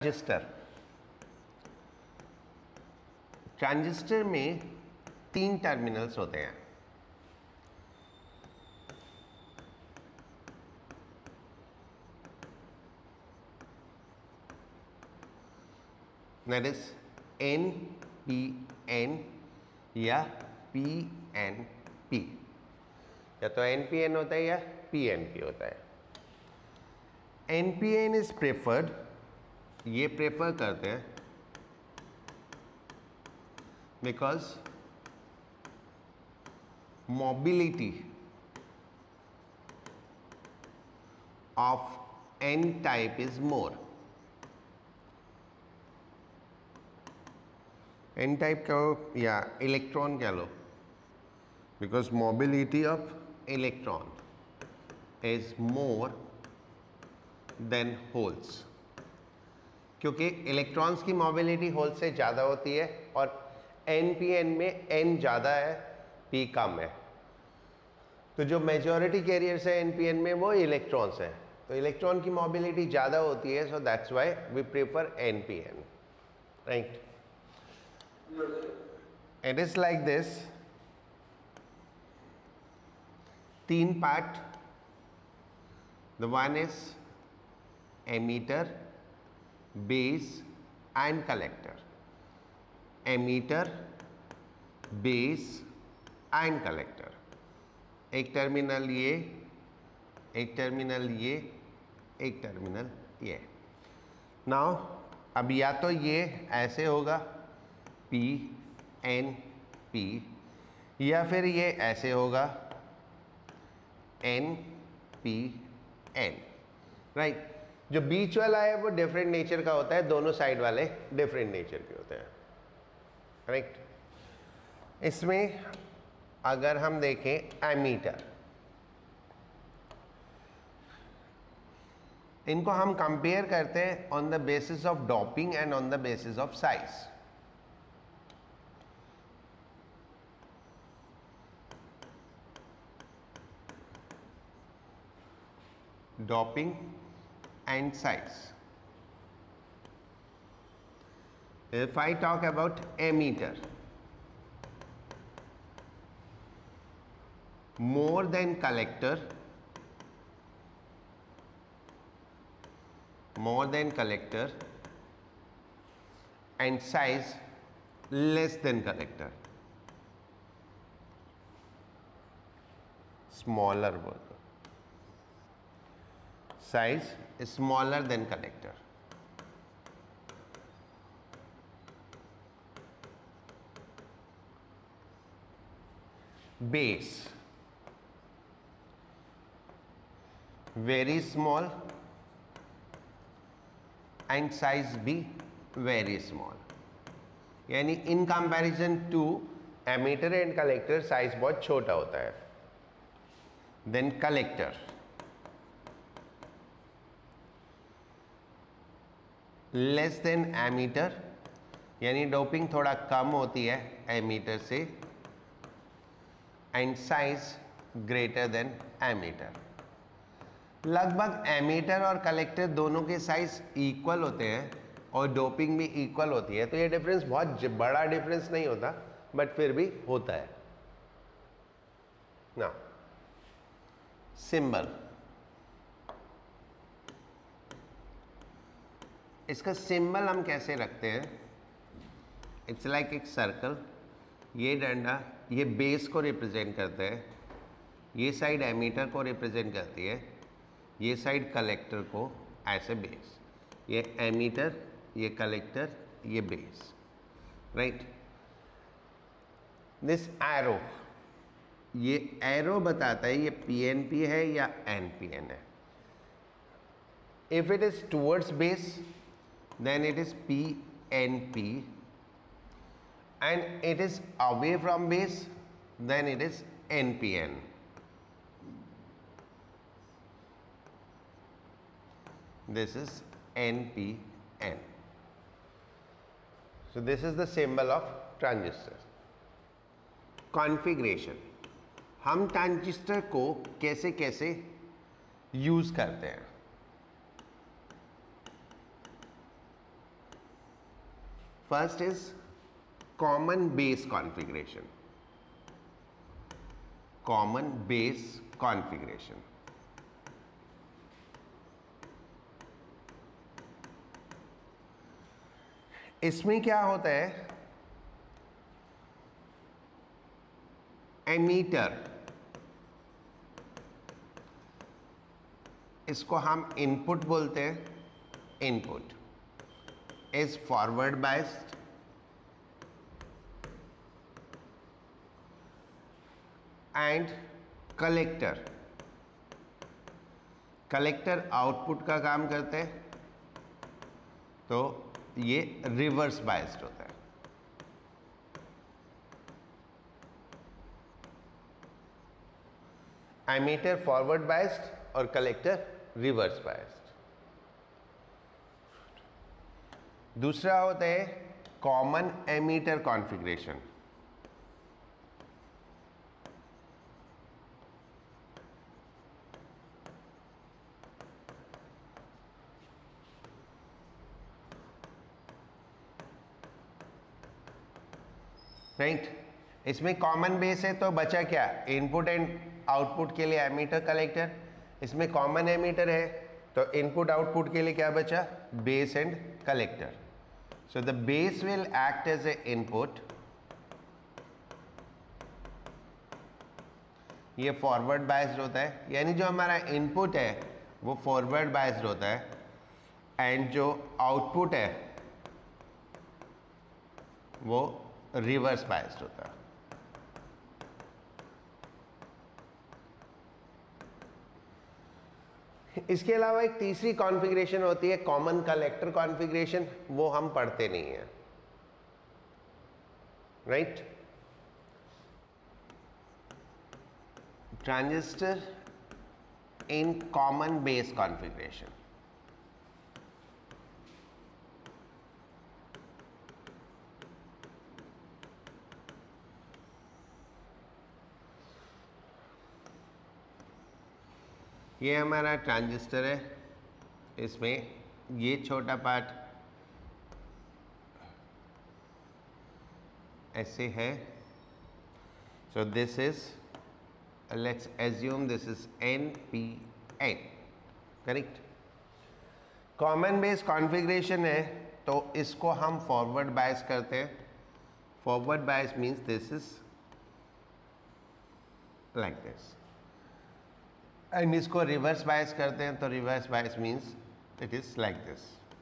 Transistor में 3 terminals होते हैं. दैट इज NPN या PNP. या तो NPN होता है या PNP होता है. NPN इज प्रेफर्ड, ये प्रेफर करते हैं because mobility of N type is more. N type कहो या इलेक्ट्रॉन कह लो, because mobility of electron is more than holes. क्योंकि इलेक्ट्रॉन्स की मोबिलिटी होल्स से ज़्यादा होती है और NPN में N ज़्यादा है, P कम है. तो जो मेजॉरिटी कैरियर्स है NPN में वो इलेक्ट्रॉन्स हैं, तो इलेक्ट्रॉन की मोबिलिटी ज़्यादा होती है. So that's why we prefer NPN, right. It is like this. 3 part. The one is emitter, base and collector. Emitter, base and collector. एक टर्मिनल ये, एक टर्मिनल ये, एक टर्मिनल ये. नाउ अब या तो ये ऐसे होगा P N P, या फिर ये ऐसे होगा N P N, राइट. जो बीच वाला है वो डिफरेंट नेचर का होता है, दोनों साइड वाले डिफरेंट नेचर के होते हैं, राइट. इसमें अगर हम देखें एमीटर, इनको हम कंपेयर करते हैं on the basis of doping and on the basis of size. Doping and size. If I talk about emitter, more than collector, and size less than collector, smaller बोल दो. Size is smaller than collector. Base, very small and size भी very small. यानी in comparison to emitter and collector size बहुत छोटा होता है. Then collector, less than emitter, यानी doping थोड़ा कम होती है एमीटर से, and size greater than emitter. लगभग एमीटर और कलेक्टर दोनों के साइज इक्वल होते हैं और डोपिंग भी इक्वल होती है. तो ये डिफरेंस बहुत बड़ा डिफरेंस नहीं होता, बट फिर भी होता है ना. सिंबल, इसका सिंबल हम कैसे रखते हैं? इट्स लाइक एक सर्कल. ये डंडा ये बेस को रिप्रेजेंट करता है, ये साइड एमीटर को रिप्रेजेंट करती है, ये साइड कलेक्टर को ऐसे बेस. ये एमीटर, ये कलेक्टर, ये बेस, राइट. दिस एरो, ये एरो बताता है ये PNP है या NPN है. If it is towards base then it is PNP, and it is away from base, then it is NPN. This is NPN. So this is the symbol of transistor. Configuration, हम transistor को कैसे कैसे use करते हैं. First is common base configuration. Common base configuration. इसमें क्या होता है, एमीटर, इसको हम इनपुट बोलते हैं, input is forward biased and collector, collector output का काम करते हैं, तो ये रिवर्स बायस्ड होता है। एमीटर फॉरवर्ड बायस्ड और कलेक्टर रिवर्स बायस्ड। दूसरा होता है कॉमन एमीटर कॉन्फ़िगरेशन। राइट, इसमें कॉमन बेस है तो बचा क्या, इनपुट एंड आउटपुट के लिए एमीटर कलेक्टर, इसमें कॉमन एमीटर है तो इनपुट आउटपुट के लिए क्या बचा, base and collector. So the base will act as a input, ये फॉरवर्ड बायस्ड होता है, यानी जो हमारा इनपुट है वो फॉरवर्ड बायस्ड होता है एंड जो आउटपुट है वो रिवर्स बायस्ड होता है। इसके अलावा एक तीसरी कॉन्फ़िगरेशन होती है कॉमन कलेक्टर कॉन्फ़िगरेशन, वो हम पढ़ते नहीं है। Right, transistor in common base configuration. ये हमारा ट्रांजिस्टर है, इसमें ये छोटा पार्ट ऐसे है। So this is, let's assume this is NPN, correct. Common base configuration है तो इसको हम फॉरवर्ड बायस करते हैं। Forward bias means this is like this, and इसको रिवर्स बायस करते हैं तो reverse bias means it is like this.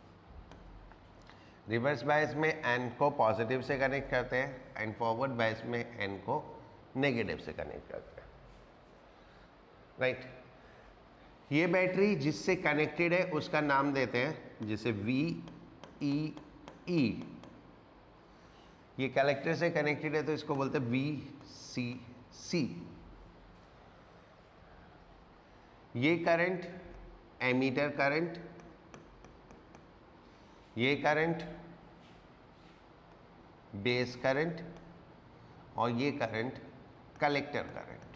Reverse bias में N को पॉजिटिव से कनेक्ट करते हैं एंड फॉरवर्ड बायस में N को नेगेटिव से कनेक्ट करते हैं। राइट, ये बैटरी जिससे कनेक्टेड है उसका नाम देते हैं, जैसे VEE, ये कलेक्टर से कनेक्टेड है तो इसको बोलते हैं VCC। ये करंट एमीटर करंट, ये करंट बेस करंट और ये करंट कलेक्टर करंट।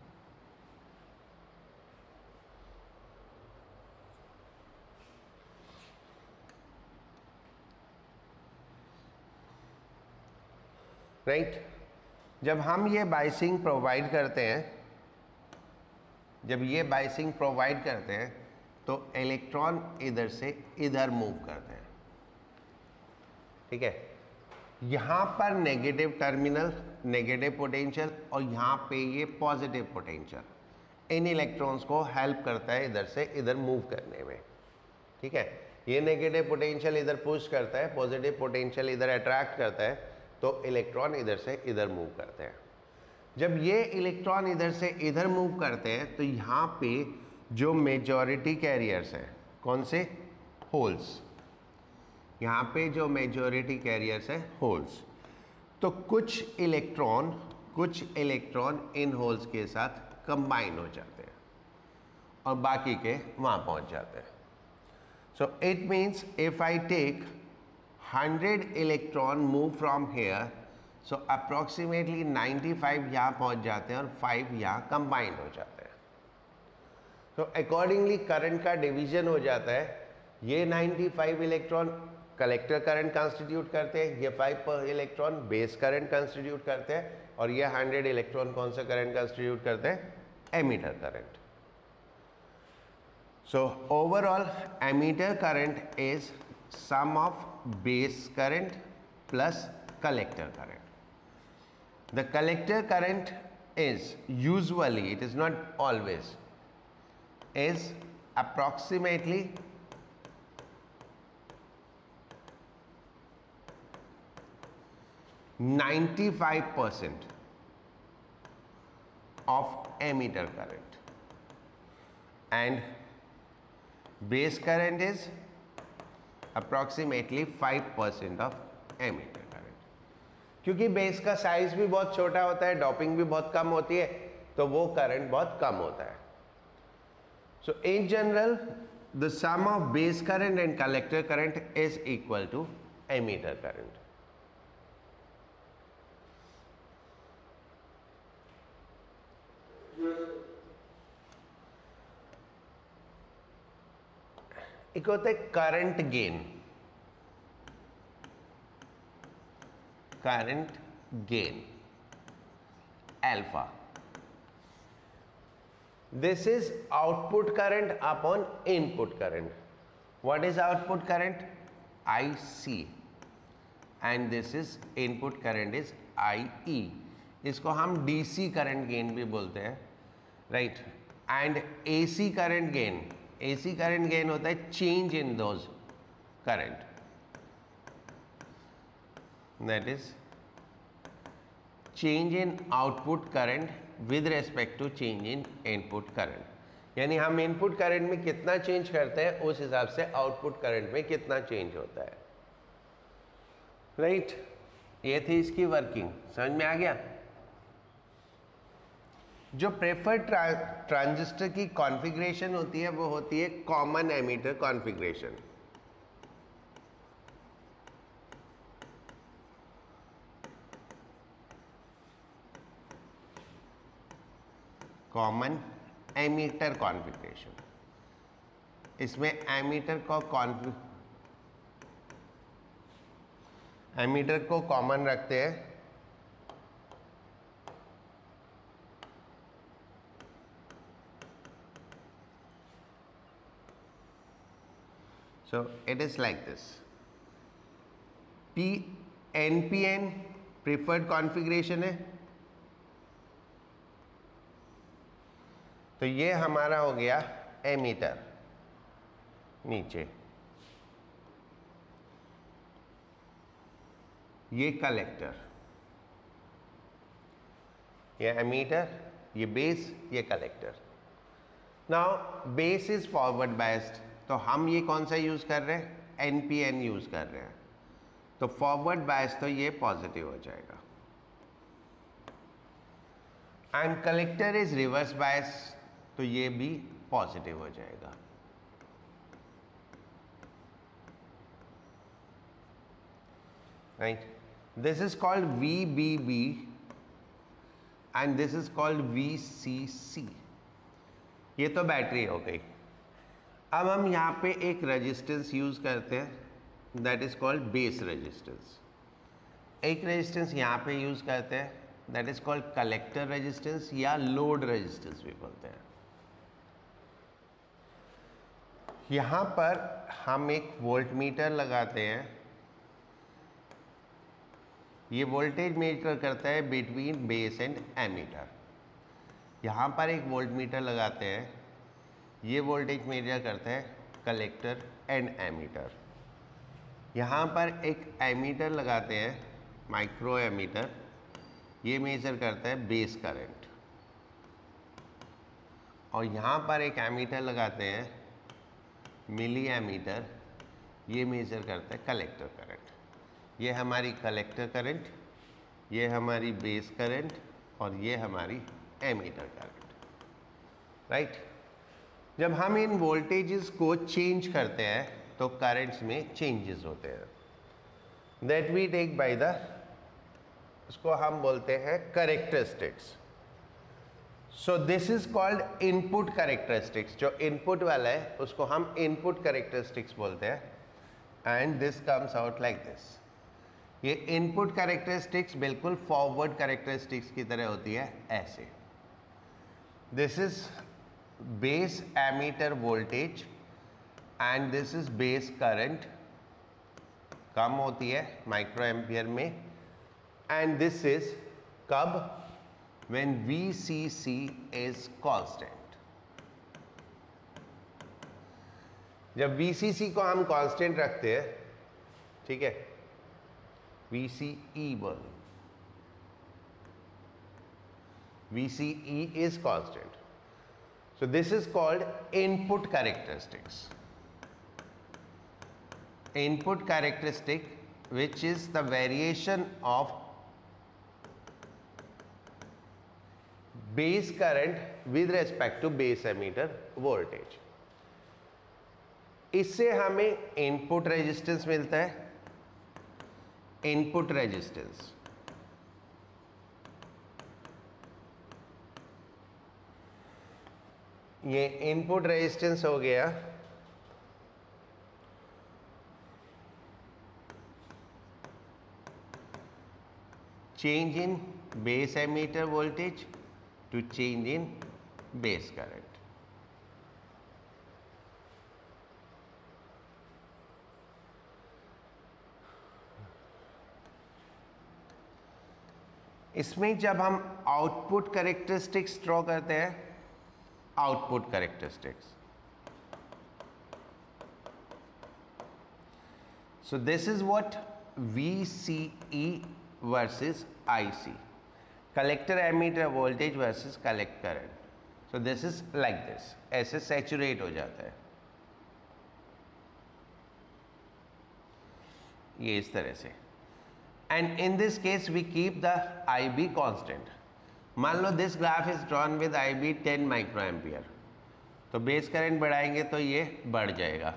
राइट, जब हम ये बायसिंग प्रोवाइड करते हैं, जब ये बायसिंग प्रोवाइड करते हैं तो इलेक्ट्रॉन इधर से इधर मूव करते हैं। ठीक है, यहाँ पर नेगेटिव टर्मिनल, नेगेटिव पोटेंशियल, और यहाँ पे ये पॉजिटिव पोटेंशियल इन इलेक्ट्रॉन्स को हेल्प करता है इधर से इधर मूव करने में। ठीक है, ये नेगेटिव पोटेंशियल इधर पुश करता है, पॉजिटिव पोटेंशियल इधर अट्रैक्ट करता है, तो इलेक्ट्रॉन इधर से इधर मूव करते हैं। जब ये इलेक्ट्रॉन इधर से इधर मूव करते हैं तो यहाँ पे जो मेजॉरिटी कैरियर्स हैं, कौन से, होल्स, यहाँ पे जो मेजॉरिटी कैरियर्स हैं होल्स, तो कुछ इलेक्ट्रॉन इन होल्स के साथ कंबाइन हो जाते हैं और बाकी के वहाँ पहुँच जाते हैं। So it means if I take 100 electron move from here, so approximately 95 यहाँ पहुँच जाते हैं और 5 यहाँ कंबाइन हो जाते हैं। तो अकॉर्डिंगली करंट का डिवीजन हो जाता है, ये 95 इलेक्ट्रॉन कलेक्टर करंट कंस्टिट्यूट करते हैं, ये 5 इलेक्ट्रॉन बेस करंट कंस्टिट्यूट करते हैं, और ये 100 इलेक्ट्रॉन कौन सा करंट कंस्टिट्यूट करते हैं? Emitter current. So overall emitter current is sum of base current plus collector current. The collector current is usually, it is not always, is approximately 95% of emitter current, and base current is approximately 5% of emitter current. क्योंकि base का size भी बहुत छोटा होता है, doping भी बहुत कम होती है, तो वो करंट बहुत कम होता है. So in general the sum of base current and collector current is equal to emitter current. एक होता है current gain. Current gain alpha. This is output current upon input current. What is output current? IC, and this is input current is IE. इसको हम DC current gain भी बोलते हैं, right. And AC current gain, AC current gain होता है change in those current, that is change in output current with respect to change in input current. यानी हम input current में कितना चेंज करते हैं उस हिसाब से आउटपुट करंट में कितना चेंज होता है, राइट. ये थी इसकी वर्किंग. समझ में आ गया? जो प्रेफर्ड ट्रांजिस्टर की कॉन्फ़िगरेशन होती है वो होती है common emitter configuration. Common emitter configuration. इसमें एमीटर को कॉमन रखते हैं. So it is like this. NPN preferred configuration है. तो ये हमारा हो गया एमीटर नीचे, ये कलेक्टर, ये एमीटर, ये बेस, ये collector. Now base is forward biased, तो हम ये कौन सा यूज कर रहे हैं? NPN यूज कर रहे हैं. तो फॉरवर्ड बायस तो ये पॉजिटिव हो जाएगा. And collector is reverse bias, तो ये भी पॉजिटिव हो जाएगा. Right. This is called VBB and this is called VCC. ये तो बैटरी हो गई. अब हम यहाँ पे एक रेजिस्टेंस यूज करते हैं, that is called base resistance. एक रेजिस्टेंस यहाँ पे यूज करते हैं, that is called collector resistance या लोड रेजिस्टेंस भी बोलते हैं. यहाँ पर हम एक वोल्टमीटर लगाते हैं. ये वोल्टेज मेजर करता है बिटवीन बेस एंड एमीटर. यहाँ पर एक वोल्टमीटर लगाते हैं, ये वोल्टेज मेजर करता है कलेक्टर एंड एमीटर. यहाँ पर एक एमीटर लगाते हैं, माइक्रो एमीटर, ये मेजर करता है बेस करंट. और यहाँ पर एक एमीटर लगाते हैं मिली एमीटर, ये मेजर करता है कलेक्टर करंट. ये हमारी कलेक्टर करंट, ये हमारी बेस करंट, और ये हमारी एमीटर करंट, राइट. जब हम इन वोल्टेजेस को चेंज करते हैं तो करंट्स में चेंजेस होते हैं. That we take by the, उसको हम बोलते हैं characteristics. So this is called input characteristics. जो इनपुट वाला है उसको हम इनपुट कैरेक्टरिस्टिक्स बोलते हैं. and this comes out like this. ये इनपुट कैरेक्टरिस्टिक्स बिल्कुल फॉरवर्ड कैरेक्टरिस्टिक्स की तरह होती है, ऐसे. This is base emitter voltage and this is base current, कम होती है माइक्रो एम्पियर में. एंड दिस इज कब? When VCC is constant. जब VCC को हम कांस्टेंट रखते हैं, ठीक है, VCE बोल, VCE is constant. So this is called input characteristics. Input characteristic, which is the variation of base current with respect to base emitter voltage. इससे हमें इनपुट रेजिस्टेंस मिलता है. इनपुट रेजिस्टेंस ये इनपुट रेजिस्टेंस हो गया change in base emitter voltage to change in base current. इसमें जब हम आउटपुट कैरेक्टरिस्टिक्स ड्रॉ करते हैं, output characteristics, so this is what VCE versus IC, collector emitter voltage versus collect current. So this is like this, ऐसे saturate हो जाता है ये इस तरह से. And in this case we keep the IB constant. मान लो this graph is drawn with IB 10 microampere, तो बेस करंट बढ़ाएंगे तो ये बढ़ जाएगा,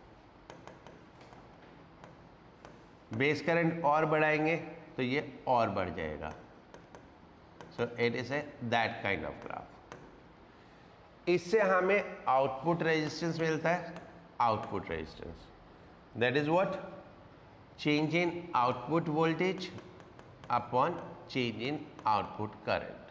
बेस करंट और बढ़ाएंगे तो ये और बढ़ जाएगा. So it is a that kind of graph. इससे हमें आउटपुट रेजिस्टेंस मिलता है, output resistance, that is what? Change in output voltage upon change in output current.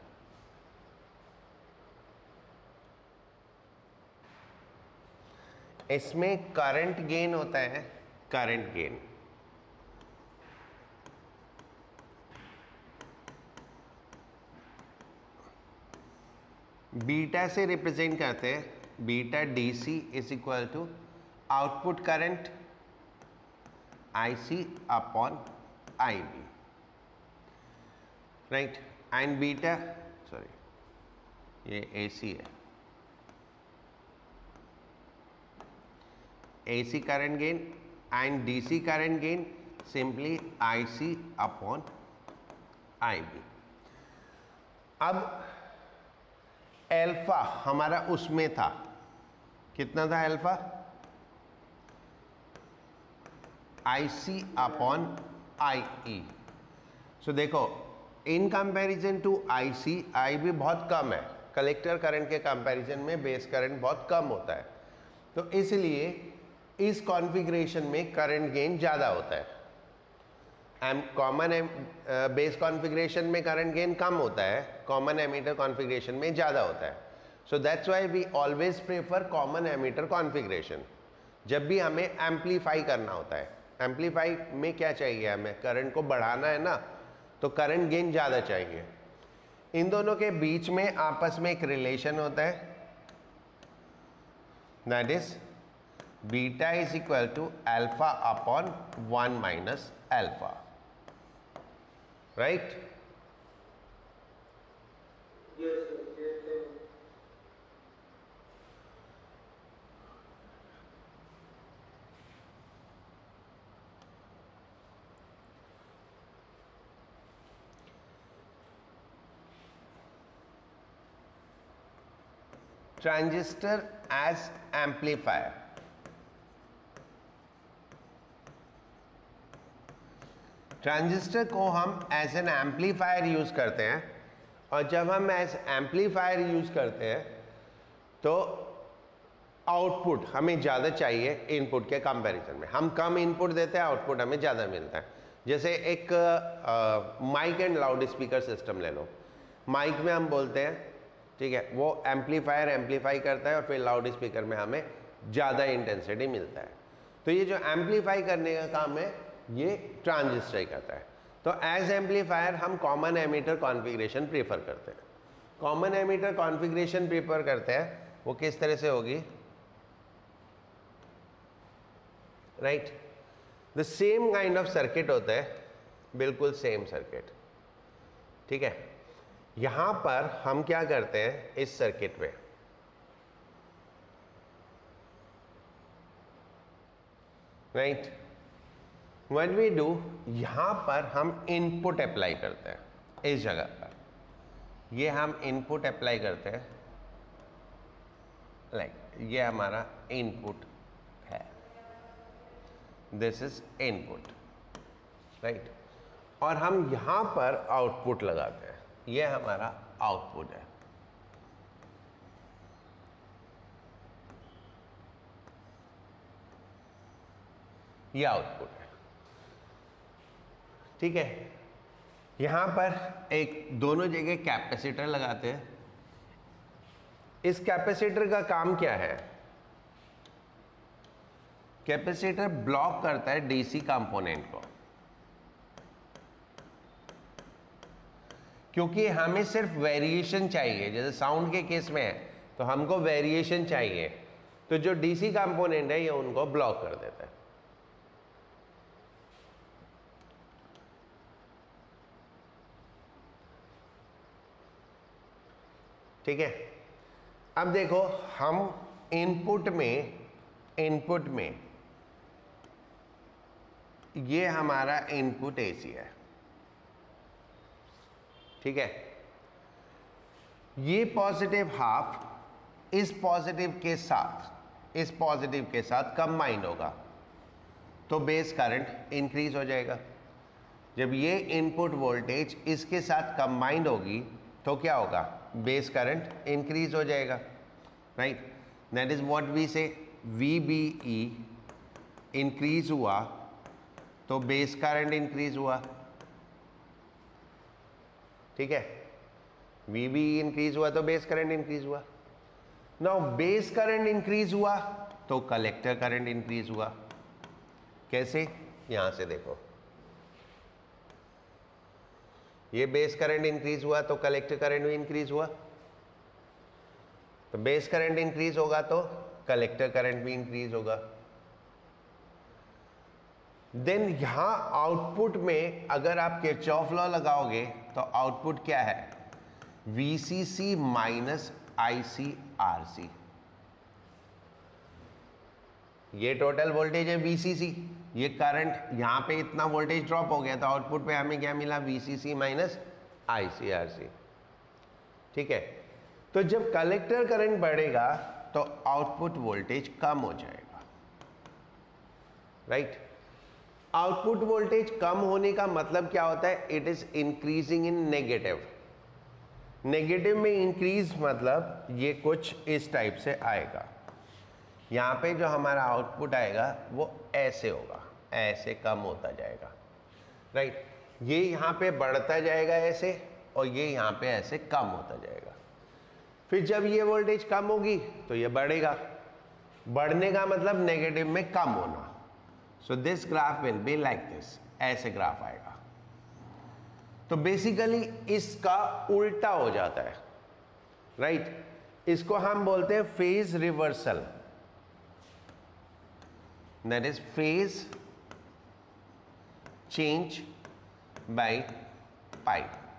इसमें करंट गेन होता है, करंट गेन. बीटा से रिप्रेजेंट करते हैं, beta DC is equal to output current IC upon IB, right? And beta, sorry, ये AC है, AC current gain and DC current gain simply IC upon IB. अब alpha हमारा उसमें था, कितना था alpha? IC upon IE. So देखो, in comparison to IC, IB बहुत कम है. कलेक्टर करंट के कंपैरिजन में बेस करंट बहुत कम होता है, तो इसलिए इस कॉन्फ़िगरेशन में करंट गेन ज़्यादा होता है. कॉमन बेस कॉन्फ़िगरेशन में करंट गेन कम होता है, कॉमन एमीटर कॉन्फ़िगरेशन में ज़्यादा होता है. So that's why we always prefer common emitter configuration जब भी हमें एम्पलीफाई करना होता है. एम्पलीफाई में क्या चाहिए हमें? करंट को बढ़ाना है ना, तो करंट गेन ज़्यादा चाहिए. इन दोनों के बीच में आपस में एक रिलेशन होता है, that is beta is equal to alpha upon 1 minus alpha, right? Transistor as amplifier. Transistor को हम एज एन एम्पलीफायर यूज करते हैं, और जब हम एज एम्पलीफायर यूज करते हैं तो आउटपुट हमें ज़्यादा चाहिए इनपुट के कंपैरिजन में, हम कम इनपुट देते हैं, आउटपुट हमें ज़्यादा मिलता है। जैसे एक mike and loud speaker system ले लो। माइक में हम बोलते हैं, ठीक है, वो एम्पलीफायर एम्पलीफाई करता है और फिर लाउड स्पीकर में हमें ज़्यादा इंटेंसिटी मिलता है। तो ये जो एम्पलीफाई करने का काम है ये ट्रांजिस्टर ही करता है। तो एज एम्पलीफायर हम कॉमन एमीटर कॉन्फ़िगरेशन प्रीफर करते हैं। कॉमन एमीटर कॉन्फ़िगरेशन प्रीफर करते हैं, वो किस तरह से होगी, right, the same kind of circuit होता है, बिल्कुल सेम सर्किट, ठीक है। यहां पर हम क्या करते हैं इस सर्किट में, राइट, व्हेन वी डू, यहां पर हम इनपुट अप्लाई करते हैं इस जगह पर, ये हम इनपुट अप्लाई करते हैं, लाइक ये हमारा इनपुट है, दिस इज इनपुट, राइट, और हम यहां पर आउटपुट लगाते हैं, ये हमारा आउटपुट है। ये आउटपुट है, ठीक है। यहां पर एक दोनों जगह कैपेसिटर लगाते हैं। इस कैपेसिटर का काम क्या है, कैपेसिटर ब्लॉक करता है डीसी कंपोनेंट को, क्योंकि हमें सिर्फ वेरिएशन चाहिए, जैसे साउंड के केस में है तो हमको वेरिएशन चाहिए, तो जो डीसी कंपोनेंट है ये उनको ब्लॉक कर देता है। ठीक है, अब देखो हम इनपुट में ये हमारा इनपुट एसी है, ठीक है। ये पॉजिटिव हाफ इस पॉजिटिव के साथ कंबाइन होगा तो बेस करंट इंक्रीज हो जाएगा। जब ये इनपुट वोल्टेज इसके साथ कंबाइंड होगी तो क्या होगा, बेस करंट इंक्रीज हो जाएगा, right. That is what we say, VBE increase हुआ तो बेस करंट इंक्रीज हुआ, ठीक है। VBE इंक्रीज हुआ तो बेस करंट इंक्रीज हुआ। नाउ बेस करंट इंक्रीज हुआ तो कलेक्टर करंट इंक्रीज हुआ। कैसे, यहां से देखो, ये बेस करंट इंक्रीज हुआ तो कलेक्टर करंट भी इंक्रीज हुआ, तो बेस करंट इंक्रीज होगा तो कलेक्टर करंट भी इंक्रीज होगा। देन यहां आउटपुट में अगर आप किरचॉफ लॉ लगाओगे तो आउटपुट क्या है, VCC माइनस ICRC। ये टोटल वोल्टेज है VCC, ये करंट यहां पे इतना वोल्टेज ड्रॉप हो गया तो आउटपुट पे हमें क्या मिला, VCC माइनस ICRC, ठीक है। तो जब कलेक्टर करंट बढ़ेगा तो आउटपुट वोल्टेज कम हो जाएगा, राइट। आउटपुट वोल्टेज कम होने का मतलब क्या होता है, it is increasing in negative. Negative में इंक्रीज मतलब ये कुछ इस टाइप से आएगा, यहाँ पे जो हमारा आउटपुट आएगा वो ऐसे होगा, ऐसे कम होता जाएगा, राइट। ये यहाँ पे बढ़ता जाएगा ऐसे, और ये यहाँ पे ऐसे कम होता जाएगा। फिर जब ये वोल्टेज कम होगी तो ये बढ़ेगा, बढ़ने का मतलब नेगेटिव में कम होना। So this graph will be like this, ऐसे ग्राफ आएगा। तो बेसिकली इसका उल्टा हो जाता है, राइट। इसको हम बोलते हैं phase reversal, that is phase change by pi.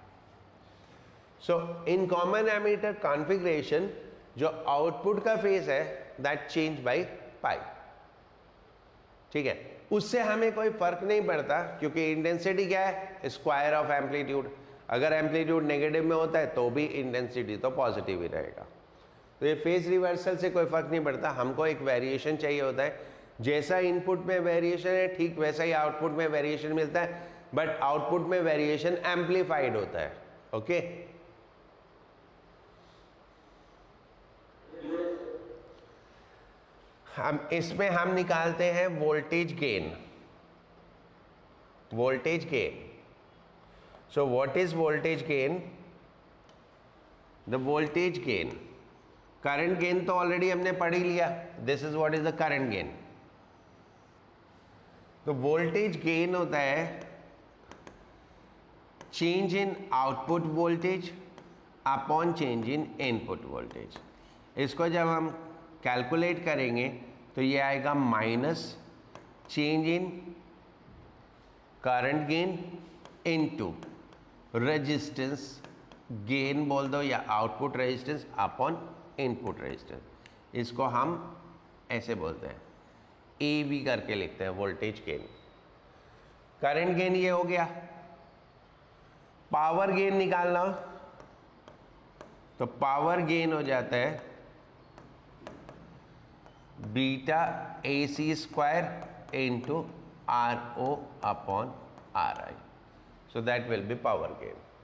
So in common emitter configuration जो आउटपुट का फेज है दैट चेंज बाय पाई, ठीक है। उससे हमें कोई फर्क नहीं पड़ता क्योंकि इंटेंसिटी क्या है, स्क्वायर ऑफ एम्पलीट्यूड। अगर एम्पलीट्यूड नेगेटिव में होता है तो भी इंटेंसिटी तो पॉजिटिव ही रहेगा। तो ये फेज रिवर्सल से कोई फर्क नहीं पड़ता, हमको एक वेरिएशन चाहिए होता है। जैसा इनपुट में वेरिएशन है ठीक वैसा ही आउटपुट में वेरिएशन मिलता है, बट आउटपुट में वेरिएशन एम्पलीफाइड होता है, ओके। हम इसमें हम निकालते हैं voltage gain. Voltage gain. So what is voltage gain? The voltage gain. Current gain तो already हमने पढ़ ही लिया. This is what is the current gain. तो voltage gain होता है change in output voltage upon change in input voltage. इसको जब हम कैलकुलेट करेंगे तो ये आएगा minus change in current gain into resistance gain बोल दो या output resistance upon input resistance. इसको हम ऐसे बोलते हैं, ए बी करके लिखते हैं वोल्टेज गेन. करंट गेन ये हो गया. पावर गेन निकालना हो तो पावर गेन हो जाता है beta A C square into R O upon R I. So that will be power gain.